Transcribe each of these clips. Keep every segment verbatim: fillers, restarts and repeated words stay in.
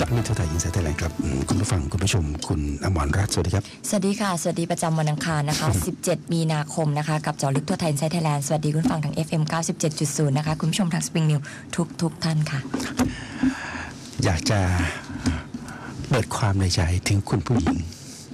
กับมิตรไทยอินไซต์ไทยแลนด์ครับคุณผู้ฟังคุณผู้ชมคุณอมรรัตน์สวัสดีครับสวัสดีค่ะสวัสดีประจำวันอังคารนะคะ สิบเจ็ด มีนาคมนะคะกับเจาะลึกทั่วไทยอินไซต์ไทยแลนด์สวัสดีคุณฟังทาง เอฟ เอ็ม เก้าสิบเจ็ดจุดศูนย์ นะคะคุณผู้ชมทางสปริงนิวทุกทุกท่านค่ะอยากจะเปิดความในใจถึงคุณผู้หญิง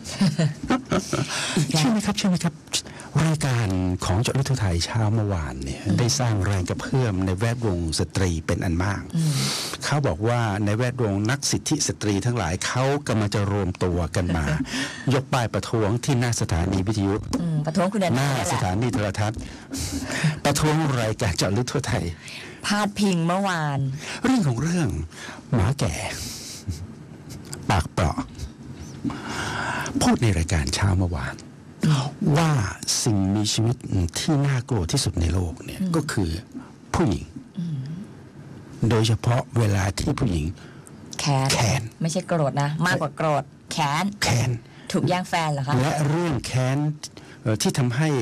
ใช่ไหมครับใช่ไหมครับรายการของเจาะลึกทั่วไทยเช้าเมื่อวานเนี่ยได้สร้างแรงกระเพื่อมในแวดวงสตรีเป็นอันมากเขาบอกว่าในแวดวงนักสิทธิสตรีทั้งหลายเขากำลังจะรวมตัวกันมายกป้ายประท้วงที่หน้าสถานีวิทยุประท้วงคุณหน้าสถานีโทรทัศน์ประท้วงรายการเจาะลึกทั่วไทยพาดพิงเมื่อวานเรื่องของเรื่องหมาแก่ปากเปราะพูดในรายการเช้าเมื่อวานว่าสิ่งมีชีวิตที่น่ากลัวที่สุดในโลกเนี่ยก็คือผู้หญิงโดยเฉพาะเวลาที่ผู้หญิงแค้นแค้นไม่ใช่โกรธนะมากกว่าโกรธแค้นแค้นถูกแย่งแฟนเหรอคะและเรื่องแค้นที่ทำให้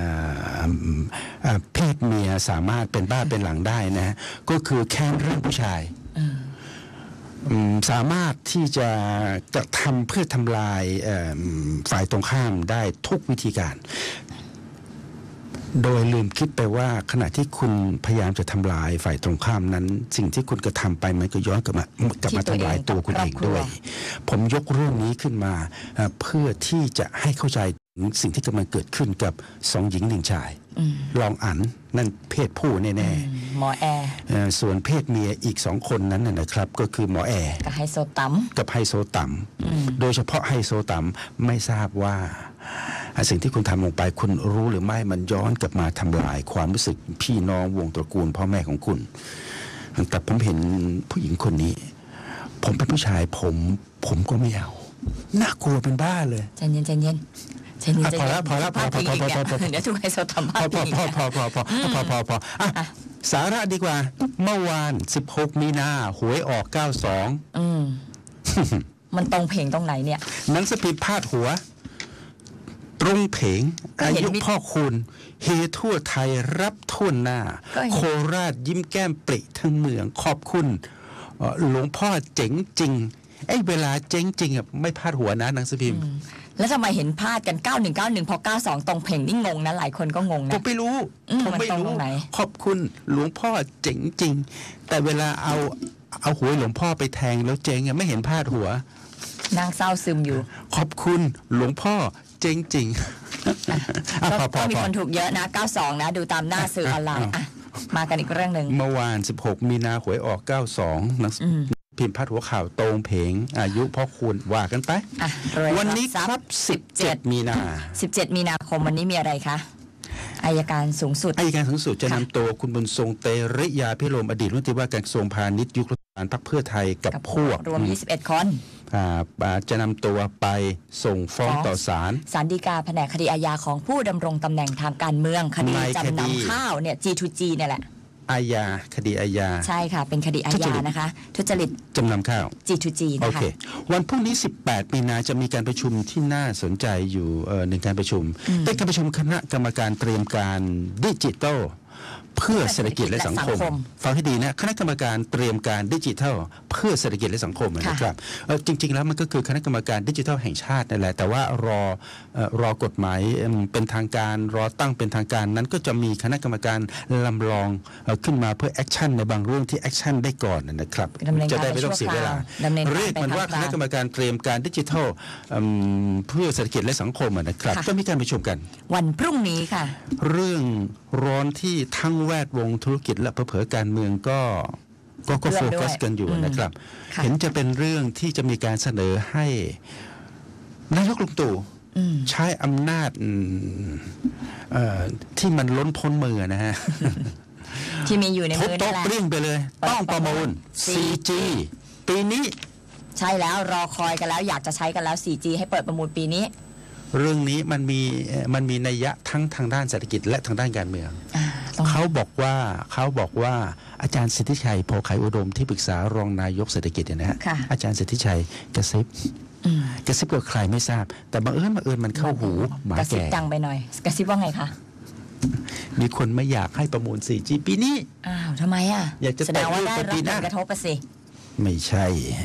เพศเมียสามารถเป็นบ้าเป็นหลังได้นะก็คือแค้นเรื่องผู้ชายสามารถที่จะกระทำเพื่อทำลายฝ่ายตรงข้ามได้ทุกวิธีการโดยลืมคิดไปว่าขณะที่คุณพยายามจะทำลายฝ่ายตรงข้ามนั้นสิ่งที่คุณกระทำไปมันก็ย้อนกลับมากลับมาทำลายตัวคุณเองด้วยผมยกเรื่องนี้ขึ้นมาเพื่อที่จะให้เข้าใจสิ่งที่กำลังเกิดขึ้นกับสองหญิงหนึ่งชายลองอันนั่นเพศผู้แน่ๆหมอแอร์ส่วนเพศเมียอีกสองคนนั้นนะครับก็คือหมอแอร์กับไฮโซตัมกับไฮโซตัมโดยเฉพาะไฮโซตัมไม่ทราบว่าสิ่งที่คุณทำลงไปคุณรู้หรือไม่มันย้อนกลับมาทำลายความรู้สึกพี่น้องวงตระกูลพ่อแม่ของคุณแต่ผมเห็นผู้หญิงคนนี้ผมเป็นผู้ชายผมผมก็ไม่เอาน่ากลัวเป็นบ้าเลยใจเย็นใจเย็นพอแล้วพอแล้วพอพอพอพอพอเดี๋ยวถูกไฮโซตัมพอพอพอพอพอพอพอพอพอสาระดีกว่าเมื่อวานสิบหกมีนาหวยออกเก้าสองอืมมันตรงเพลงตรงไหนเนี่ยหนังสปีดพาดหัวตรงเพลงอายุพ่อคุณเฮทั่วไทยรับทั่วหน้าโคราชยิ้มแก้มปริทั้งเมืองขอบคุณหลวงพ่อเจ๋งจริงไอ้เวลาเจ๋งจริงอ่ะไม่พาดหัวนะหนังสือพิมพ์แล้วทำไมเห็นพาดกันเก้าหนึ่งเก้าหนึ่งพอเก้าสองตรงเพลงนี่งงนะหลายคนก็งงนะผมไม่รู้ผมไม่รู้ขอบคุณหลวงพ่อเจ๋งจริงแต่เวลาเอาเอาหวยหลวงพ่อไปแทงแล้วเจ๋งอ่ะไม่เห็นพาดหัวนางเศร้าซึมอยู่ขอบคุณหลวงพ่อเจ๋งจริงก็มีคนถูกเยอะนะเก้าสองนะดูตามหน้าสื่อออนไลน์มากันอีกเรื่องนึงเมื่อวานสิบหกมีนาหวยออกเก้าสองพิมพ์พาดหัวข่าวตรงเพลงอายุพ่อคุณว่ากันไปวันนี้ครับสิบเจ็ดมีนาสิบเจ็ดมีนาคมวันนี้มีอะไรคะอัยการสูงสุดอัยการสูงสุดจะนำตัวคุณบุญทรงเตริยาภิรมย์อดีตรัฐมนตรีว่าการกระทรวงพาณิชย์ยุครัฐบาลพรรคเพื่อไทยกับพวกรวมยี่สิบเอ็ดคนจะนำตัวไปส่งฟ้องต่อศาลศาลฎีกาแผนกคดีอาญาของผู้ดำรงตำแหน่งทางการเมืองคดีจำนำข้าวเนี่ย จี ทู จี เนี่ยแหละอาญาคดีอาญาใช่ค่ะเป็นคดีอาญานะคะทุจริตจำนำข้าวจี ทู จี นะคะโอเควันพรุ่งนี้สิบแปดมีนาจะมีการประชุมที่น่าสนใจอยู่หนึ่งการประชุมเป็นการประชุมคณะกรรมการเตรียมการดิจิทัลเพื่อเศรษฐกิจและสังคมฟังให้ดีนะคณะกรรมการเตรียมการดิจิทัลเพื่อเศรษฐกิจและสังคมนะครับจริงๆแล้วมันก็คือคณะกรรมการดิจิทัลแห่งชาตินั่นแหละแต่ว่ารอรอกฎหมายเป็นทางการรอตั้งเป็นทางการนั้นก็จะมีคณะกรรมการลำลองขึ้นมาเพื่อแอคชั่นในบางเรื่องที่แอคชั่นได้ก่อนนะครับจะได้ไม่ต้องเสียเวลาเรียกมันว่าคณะกรรมการเตรียมการดิจิทัลเพื่อเศรษฐกิจและสังคมนะครับก็มีการประชุมกันวันพรุ่งนี้ค่ะเรื่องร้อนที่ทั้งแวดวงธุรกิจและเผลอการเมืองก็ก็ก็โฟกัสกันอยู่นะครับเห็นจะเป็นเรื่องที่จะมีการเสนอให้นายกลุงตู่ใช้อำนาจที่มันล้นพ้นมือนะฮะที่มีอยู่ในมือนั่นแหละทุบโต๊ะเปรี้ยงไปเลยต้องประมูล โฟร์จี ปีนี้ใช่แล้วรอคอยกันแล้วอยากจะใช้กันแล้ว โฟร์จี ให้เปิดประมูลปีนี้เรื่องนี้มันมีมันมีนัยยะทั้งทางด้านเศรษฐกิจและทางด้านการเมืองเขาบอกว่าเขาบอกว่าอาจารย์สิทธิชัยโพไขอุดมที่ปรึกษารองนายกเศรษฐกิจเนี่ยนะฮะอาจารย์สิทธิชัยกระซิบกระซิบกับใครไม่ทราบแต่บังเอิญบังเอิญมันเข้าหูหมาแก่กระซิบดังไปหน่อยกระซิบว่าไงคะมีคนไม่อยากให้ประมูล โฟร์จี ปีนี้อ้าวทำไมอ่ะอยากจะแสดงว่าได้รับผลกระทบไปสิไม่ใช่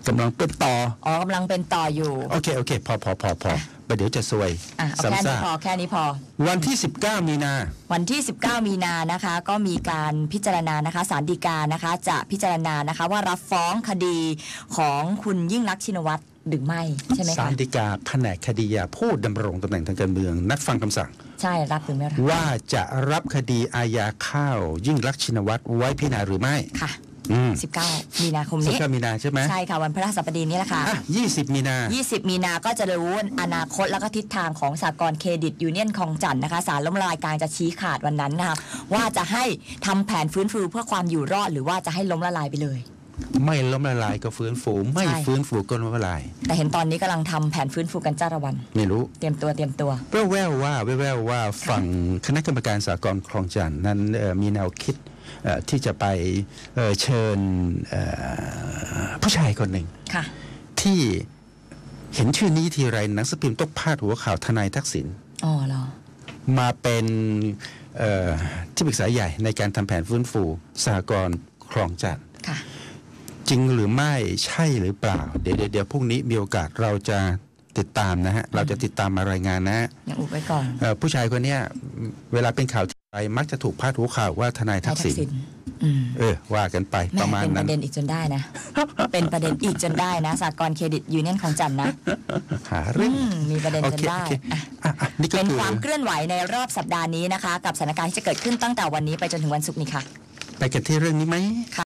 กำลังเป็นต่ออ๋อกำลังเป็นต่ออยู่โอเคโอเคพอพอพอพอไปเดี๋ยวจะซวยอ่ะเอาแค่ซ้ำนี้ซากพอแค่นี้พอวันที่สิบเก้ามีนาวันที่ สิบเก้า มีนานะคะ ก็มีการพิจารณานะคะศาลฎีกานะคะ จะพิจารณานะคะว่ารับฟ้องคดีของคุณยิ่งลักษณ์ชินวัตรหรือไม่ใช่ไหมศาคะลฎีกาแผนกคดียาผู้ดำรงตำแหน่งทางการเมือง นัดฟังคำสั่งใช่รับหรือไม่รับว่าจะรับคดีอาญาข้าวยิ่งลักษณ์ชินวัตรไว้พิจารณาหรือไม่ค่ะอืมสิบเก้า มีนาคมสิบนี้เก้ามีนาใช่ไหมใช่ค่ะ วันพฤหัสบดีนี้แหละค่ะอ่ะยี่สิบมีนายี่สิบ มีนาก็จะรู้อนาคตแล้วก็ทิศทางของสหกรณ์เครดิตยูเนียนคลองจันทน์นะคะศาลล้มละลายกลางจะชี้ขาดวันนั้นนะคะว่าจะให้ทำแผนฟื้นฟูเพื่อความอยู่รอดหรือว่าจะให้ล้มละลายไปเลยไม่ล้มละลายก็ฟื้นฟูไม่ใช่ฟื้นฟูก็ล้มละลายแต่เห็นตอนนี้กำลังทำแผนฟื้นฟูกันจ้าละวันไม่รู้เตรียมตัวเตรียมตัวแว่วๆว่าแว่วๆว่าฝั่งคณะกรรมการสากลคลองจันทน์นั้นเอ่อมีแนวคิดเอ่อที่จะไปเอ่อเชิญเอ่อผู้ชายคนหนึ่งค่ะที่เห็นชื่อนี้ทีไรหนังสือพิมพ์ต้องพาดหัวข่าวทนายทักษิณอ๋อเหรอมาเป็นเอ่อที่ปรึกษาใหญ่ในการทำแผนฟื้นฟูสหกรณ์คลองจันทน์ค่ะจริงหรือไม่ใช่หรือเปล่า เดี๋ยวเดี๋ยวเดี๋ยวพรุ่งนี้มีโอกาสเราจะติดตามนะฮะเราจะติดตามมารายงานนะฮะยังอุบไว้ก่อนเอ่อผู้ชายคนเนี้ยเวลาเป็นข่าวทีไรมักจะถูกพาดหัวข่าวว่าทนายทักษิณอืมเออว่ากันไปแม่ประมาณเป็นปนั้นระเด็นอีกจนได้นะ เป็นประเด็นอีกจนได้นะสหกรณ์เครดิตยูเนียนของจันทน์นะหาเรื่องอืมมีประเด็นโอจนเคได้โอเคอ่ะอ่ะอ่ะนี่ก็เป็นคือความเคลื่อนไหวในรอบสัปดาห์นี้นะคะ กับสถานการณ์ที่จะเกิดขึ้นตั้งแต่วันนี้ไปจนถึงวันศุกร์นี้ค่ะไปกันที่เรื่องนี้ไหม